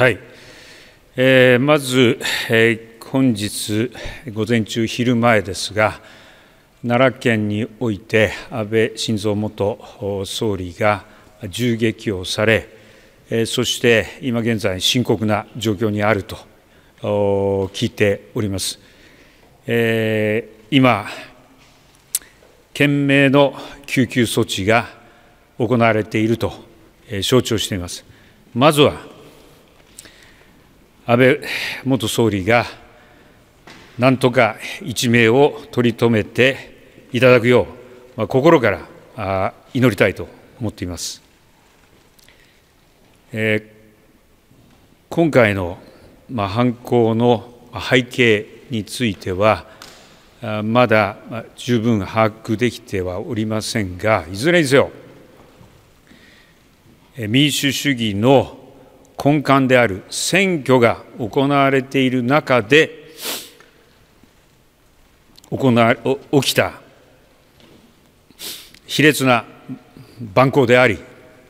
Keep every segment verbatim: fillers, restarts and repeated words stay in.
はい、えー、まず、えー、本日午前中、昼前ですが、奈良県において安倍晋三元総理が銃撃をされ、えー、そして今現在、深刻な状況にあると聞いております。えー、今、懸命の救急措置が行われていると承知をしています。まずは安倍元総理がなんとか一命を取り留めていただくよう、心から祈りたいと思っています。えー、今回の犯行の背景については、まだ十分把握できてはおりませんが、いずれにせよ、民主主義の根幹である選挙が行われている中で行わ起きた卑劣な蛮行であり、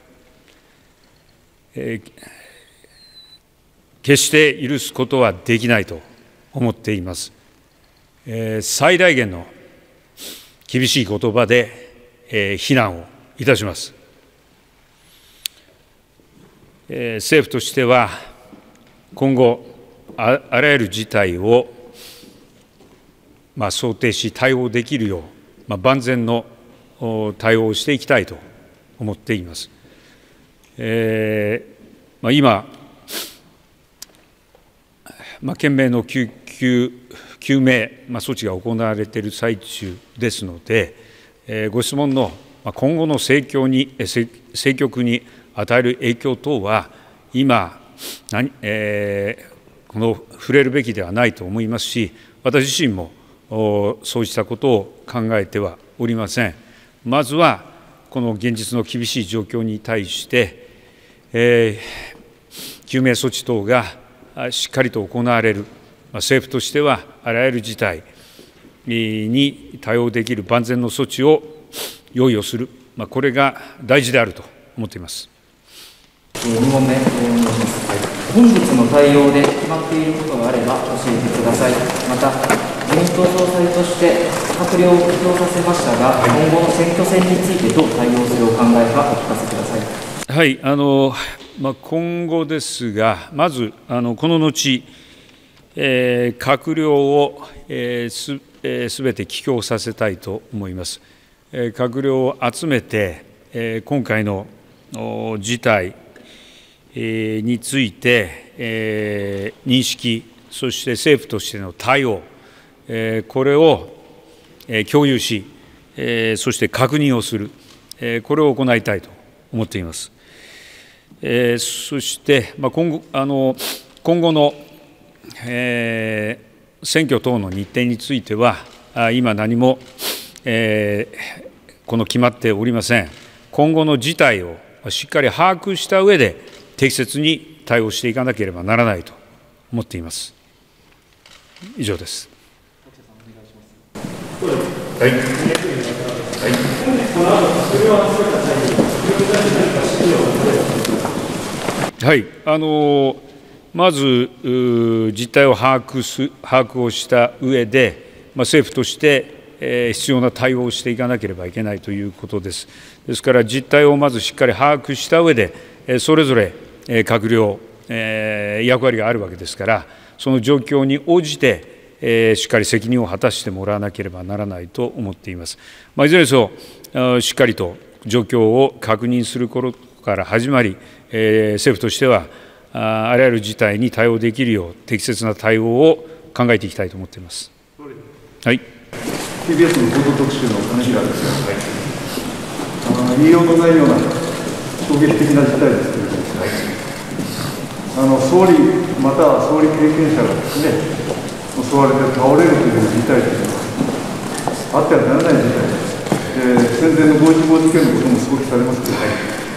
えー、決して許すことはできないと思っています。えー、最大限の厳しい言葉で、えー、非難をいたします。政府としては今後、あらゆる事態をまあ想定し対応できるよう、まあ、万全の対応をしていきたいと思っています。えーまあ、今、まあ、懸命の救急救命、まあ、措置が行われている最中ですので、えー、ご質問の今後の政局に政局に与える影響等は今、えー、この触れるべきではないと思いますし、私自身もそうしたことを考えてはおりません。まずはこの現実の厳しい状況に対して、えー、救命措置等がしっかりと行われる、政府としてはあらゆる事態に対応できる万全の措置を用意をする、これが大事であると思っています。 に問目、お願いします。はい、本日の対応で決まっていることがあれば教えてください。また、自民党総裁として閣僚を起用させましたが、今後の選挙戦についてどう対応するお考えかお聞かせください。 はい、あのまあ、今後ですが、まずあのこの後、えー、閣僚を、えー、すえー、すべて帰郷させたいと思います。えー、閣僚を集めて、えー、今回の事態について、えー、認識、そして政府としての対応、えー、これを、えー、共有し、えー、そして確認をする、えー、これを行いたいと思っています。えー、そして、まあ、今後、あの今後の、えー、選挙等の日程については、今何も、えー、この決まっておりません。今後の事態をしっかり把握した上で、適切に対応していかなければならないと思っています。以上です。はい。はい。あのまず実態を把握す把握をした上で、まあ、政府として必要な対応をしていかなければいけないということです。ですから実態をまずしっかり把握した上で、それぞれ閣僚、役割があるわけですから、その状況に応じてしっかり責任を果たしてもらわなければならないと思っています。まあ、いずれにせよ、しっかりと状況を確認することから始まり、政府としてはあらゆる事態に対応できるよう適切な対応を考えていきたいと思っています。はい。 ティービーエス の報道特集の金平ですが、はい、あの言いようのないような衝撃的な事態ですけれども、はい、あの総理、または総理経験者がですね、襲われて倒れるという事態というのは、あってはならない事態です。戦前の五一五事件のこともすごくされますけど、はい、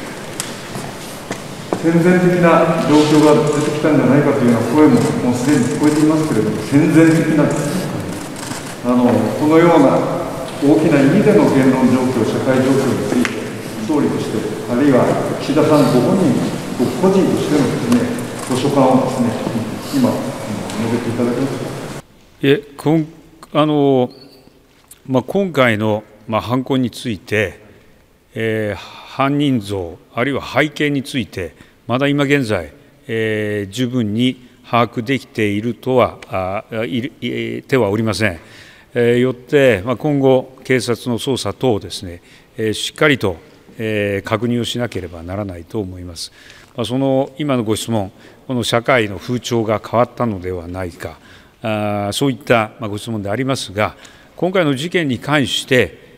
戦前的な状況が出てきたんじゃないかというような声ももうすでに聞こえていますけれども、戦前的なですね、あのこのような大きな意味での言論状況、社会状況について、総理として、あるいは岸田さんご本人、ご個人としてのですね、こご所感をですね、今、述べていただけますか。 えこんあのまあ、今回の、まあ、犯行について、えー、犯人像、あるいは背景について、まだ今現在、えー、十分に把握できているとは、あいいてはおりません。えー、よって、まあ、今後、警察の捜査等をですね、えー、しっかりと、えー、確認をしなければならないと思います。まあ、その今のご質問、この社会の風潮が変わったのではないか、あそういったご質問でありますが、今回の事件に関して、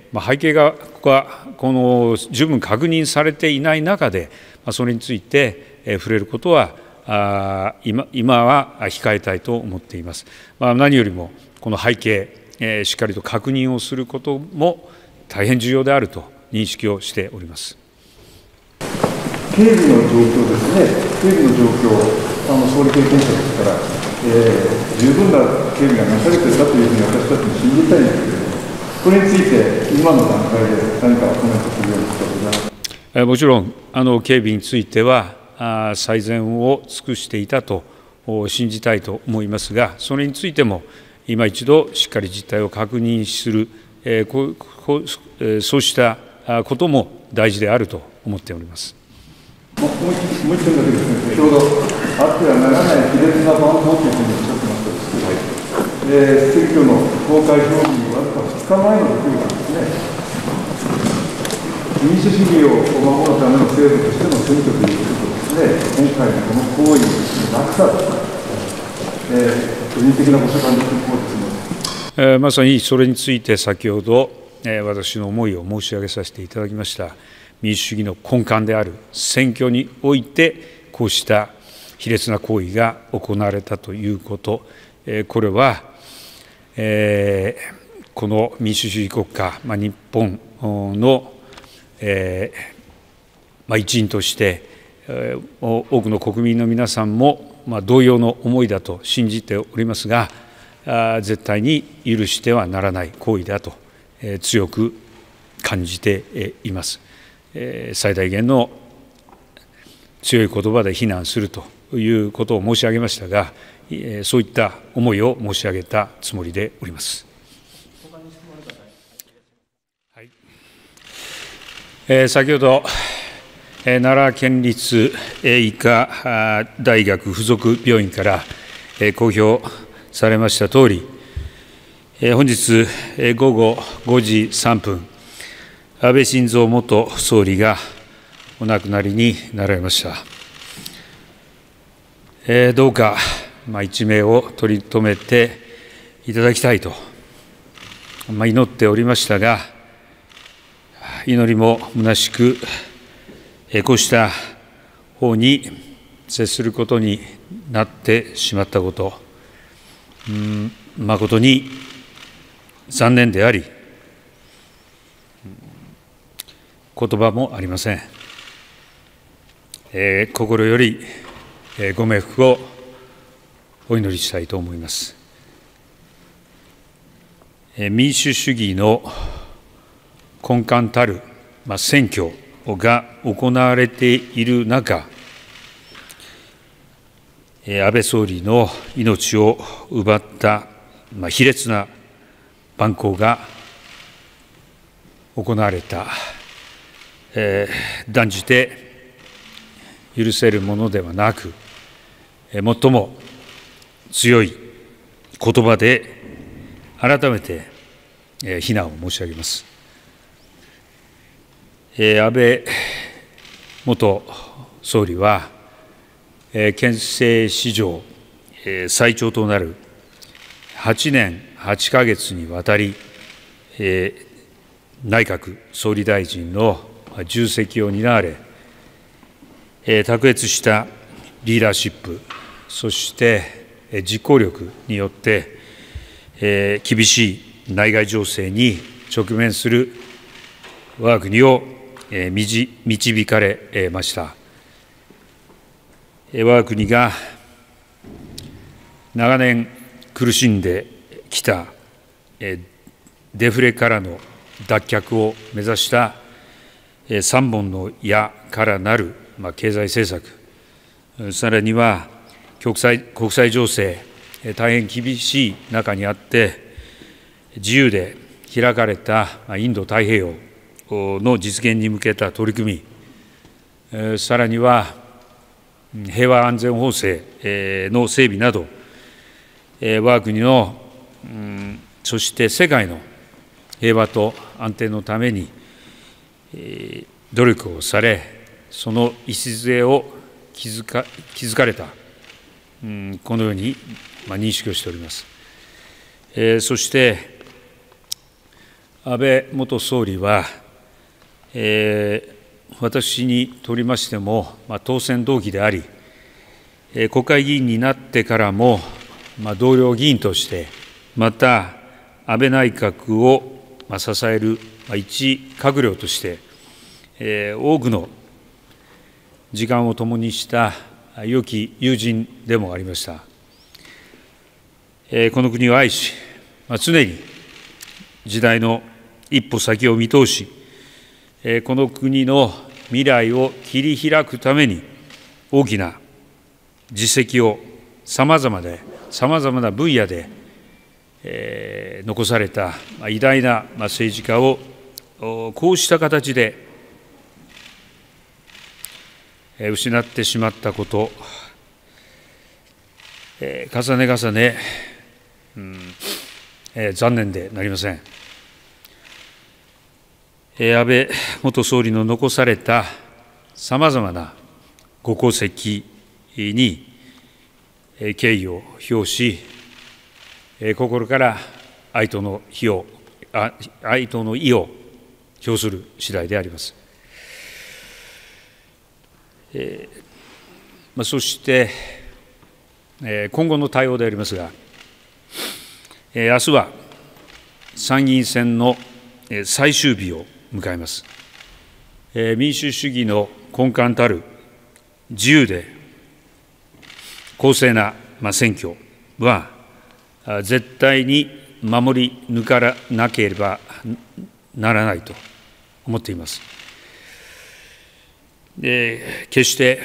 背景がこの十分確認されていない中で、それについて触れることは、今, 今は控えたいと思っています。何よりも、この背景、しっかりと確認をすることも大変重要であると認識をしております。 警備の状況ですね、警備の状況、あの総理経験者ですから、えー、十分な警備がなされているかというふうに私たちも信じたいんですけれども、これについて、今の段階で何かコメントするようにしております。 えー、もちろん、あの警備についてはあ、最善を尽くしていたと信じたいと思いますが、それについても、今一度、しっかり実態を確認する、えーここえー、そうしたことも大事であると思っております。 もう一点だけですね、先ほど、あってはならない卑劣な蛮行というふうにおっしゃってましたですけど、はい、えー、選挙の公開表明にわずかふつかまえの出来事ですね、民主主義を守るための制度としての選挙ということですね、今回のこの行為の落差ですね、えー、個人的なご所感の結構ですえー、 ね。 まさにそれについて先ほど、えー、私の思いを申し上げさせていただきました。民主主義の根幹である選挙において、こうした卑劣な行為が行われたということ、これは、えー、この民主主義国家、まあ、日本の、えーまあ、一員として、えー、多くの国民の皆さんも、まあ、同様の思いだと信じておりますが、あ絶対に許してはならない行為だと、えー、強く感じています。最大限の強い言葉で非難するということを申し上げましたが、そういった思いを申し上げたつもりでおります。はいえー、先ほど、奈良県立医科大学附属病院から公表されましたとおり、本日午後ごじさんぷん、安倍晋三元総理がお亡くなりになられました。えー、どうか、まあ、一命を取り留めていただきたいと、まあ、祈っておりましたが、祈りも虚しく、えー、こうした法に接することになってしまったこと、うん、誠に残念であり、言葉もありません。えー、心より、えー、ご冥福をお祈りしたいと思います。えー、民主主義の根幹たる、まあ、選挙が行われている中、えー、安倍総理の命を奪った、まあ、卑劣な蛮行が行われた。えー、断じて許せるものではなく、えー、最も強い言葉で改めて、えー、非難を申し上げます。えー、安倍元総理は、えー、憲政史上、えー、最長となるはちねんはちかげつにわたり、えー、内閣総理大臣の重責を担われ、卓越したリーダーシップ、そして実行力によって、厳しい内外情勢に直面する我が国を導かれました。我が国が長年苦しんできたデフレからの脱却を目指した三本の矢からなる経済政策、さらには国際、国際情勢、大変厳しい中にあって、自由で開かれたインド太平洋の実現に向けた取り組み、さらには平和安全法制の整備など、我が国の、そして世界の平和と安定のために努力をされ、その礎を築か、築かれた、このように認識をしております。そして安倍元総理は、私にとりましても当選同期であり、国会議員になってからも同僚議員として、また安倍内閣を支える一閣僚として、多くの時間を共にした良き友人でもありました。この国を愛し、常に時代の一歩先を見通し、この国の未来を切り開くために大きな実績をさまざまで、さまざまな分野で、えー、残された偉大な政治家をこうした形で失ってしまったこと、えー、重ね重ね、うんえー、残念でなりません。えー、安倍元総理の残されたさまざまなご功績に敬意を表し、心から哀悼の意を、哀悼の意を表する次第であります。えーまあ、そして、えー、今後の対応でありますが、えー、明日は参議院選の最終日を迎えます。えー、民主主義の根幹たる自由で公正な選挙は絶対に守り抜かなければならないと思っています。で、決して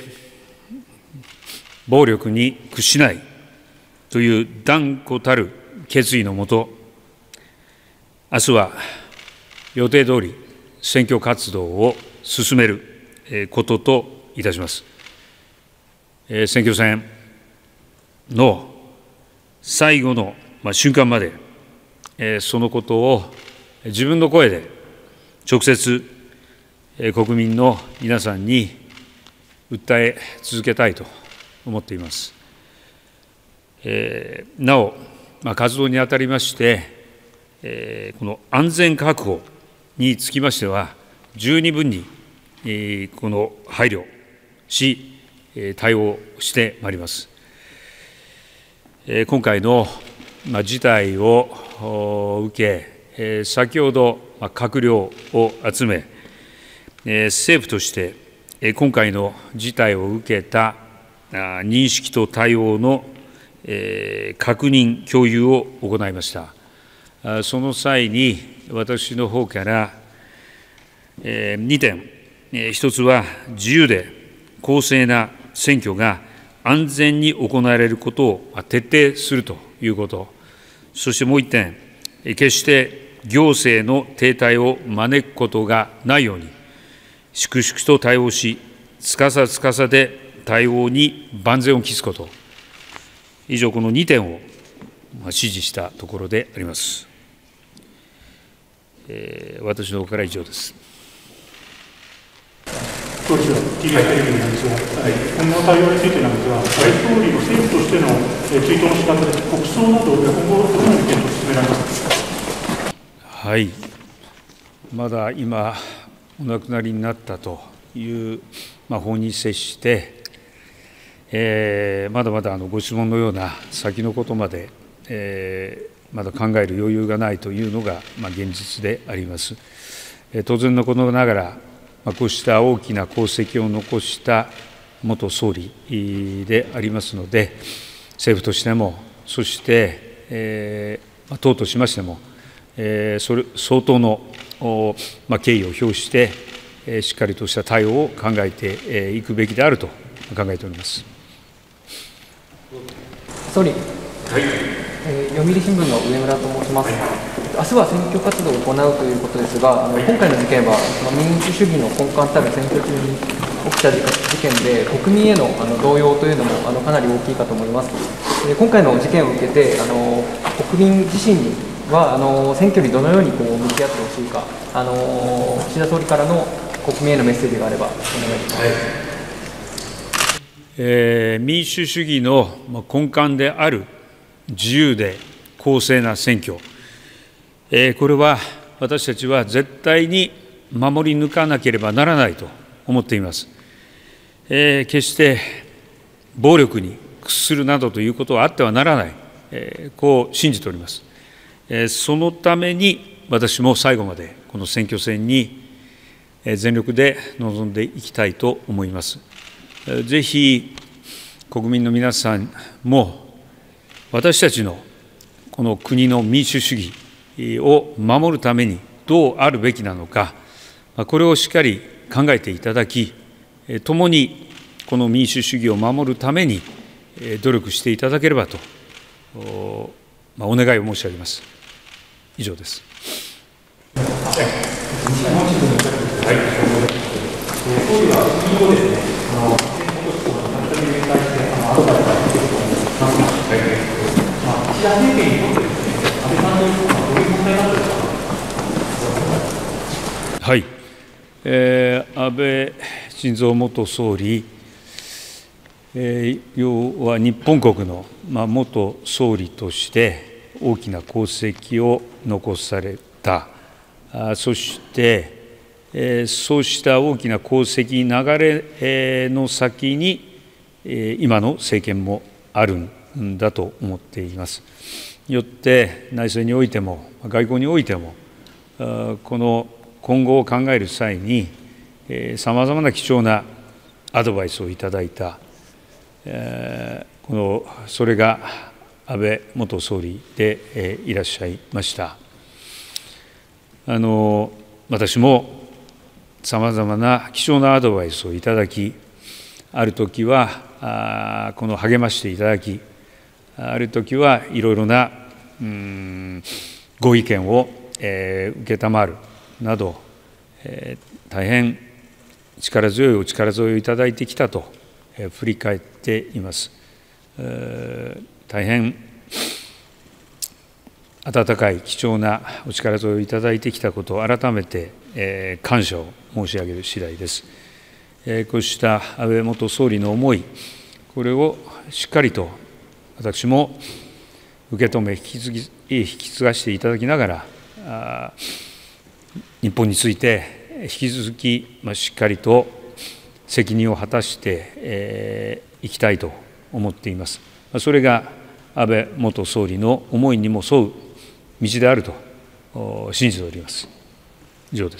暴力に屈しないという断固たる決意のもと、明日は予定通り選挙活動を進めることといたします。選挙戦の最後の瞬間まで、そのことを自分の声で直接国民の皆さんに訴え続けたいと思っています。なお、活動にあたりまして、この安全確保につきましては、十二分にこの配慮し、対応してまいります。今回の事態を受け、先ほど閣僚を集め、政府として今回の事態を受けた認識と対応の確認、共有を行いました。その際に私の方からにてん、一つは自由で公正な選挙が安全に行われることを徹底するということ、そしてもう一点、決して行政の停滞を招くことがないように、粛々と対応し、つかさつかさで対応に万全を期すこと、以上、このにてんを指示したところであります。えー、私の方から以上です。 総理は、ティービーエス テレビなんですが、はい、今後の対応についてなんですが、安倍総理の政府としての追悼の仕方で、国葬など、今後、どのように検討進められますか。 はい、まだ今、お亡くなりになったという、まあ、法に接して、えー、まだまだあのご質問のような先のことまで、えー、まだ考える余裕がないというのが、まあ、現実であります。えー、当然のことながら、まあ、こうした大きな功績を残した元総理でありますので、政府としても、そして、えーまあ、党としましても、えー、それ相当の、まあ、敬意を表して、えー、しっかりとした対応を考えていくべきであると考えております。 総理、はいえー、読売新聞の上村と申します。はい、明日は選挙活動を行うということですが、あの今回の事件は、まあ、民主主義の根幹たる選挙中に起きた事件で、国民へのあの動揺というのもあのかなり大きいかと思います。で今回の事件を受けて、あの国民自身にはあの選挙にどのようにこう向き合ってほしいか、あの岸田総理からの国民へのメッセージがあればお願いします。はいえー、民主主義の根幹である自由で公正な選挙、えー、これは私たちは絶対に守り抜かなければならないと思っています。えー、決して暴力に屈するなどということはあってはならない、えー、こう信じております。えー、そのために私も最後までこの選挙戦に全力で臨んでいきたいと思います。ぜひ国民の皆さんも私たちのこの国の民主主義を守るためにどうあるべきなのか、これをしっかり考えていただき、共にこの民主主義を守るために努力していただければとお願いを申し上げます。以上です。はい、総理は今後ですね、あの選挙に対してアドバイスができると思います。まあ、岸田政権にとってですね、安倍さんのどういう問題なんですか。はい、えー、安倍晋三元総理、えー、要は日本国の、まあ、元総理として大きな功績を残された。あそしてえー、そうした大きな功績、流れ、えー、の先に、えー、今の政権もあるんだと思っています。よって内政においても外交においてもこの今後を考える際にさまざまな貴重なアドバイスをいただいた、えー、このそれが安倍元総理で、えー、いらっしゃいました。あの私もさまざまな貴重なアドバイスをいただき、あるときはこの励ましていただき、あるときはいろいろなうんご意見を、えー、承るなど、えー、大変力強いお力添えをいただいてきたと、えー、振り返っています。えー、大変温かい貴重なお力添えをいただいてきたことを改めて、えー、感謝を申し上げる次第です。えー、こうした安倍元総理の思い、これをしっかりと私も受け止め引き継ぎ引き継がせていただきながら、あ日本について引き続き、まあ、しっかりと責任を果たしてい、えー、きたいと思っています。それが安倍元総理の思いにも沿う道であると信じております。以上です。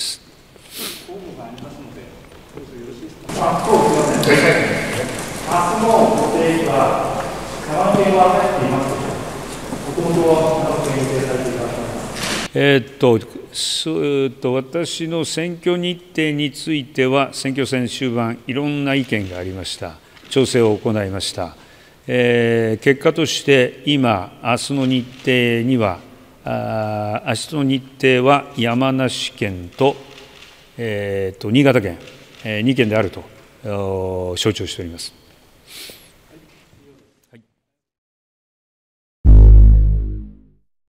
あ、そうすみません。明日の予定には可能性は入っていますか。もともとは可能性予定されていた。 えーっとそうと私の選挙日程については選挙戦終盤いろんな意見がありました。調整を行いました。えー、結果として今明日の日程にはあ明日の日程は山梨県と、えー、と新潟県、えー、に県であると承知をしております。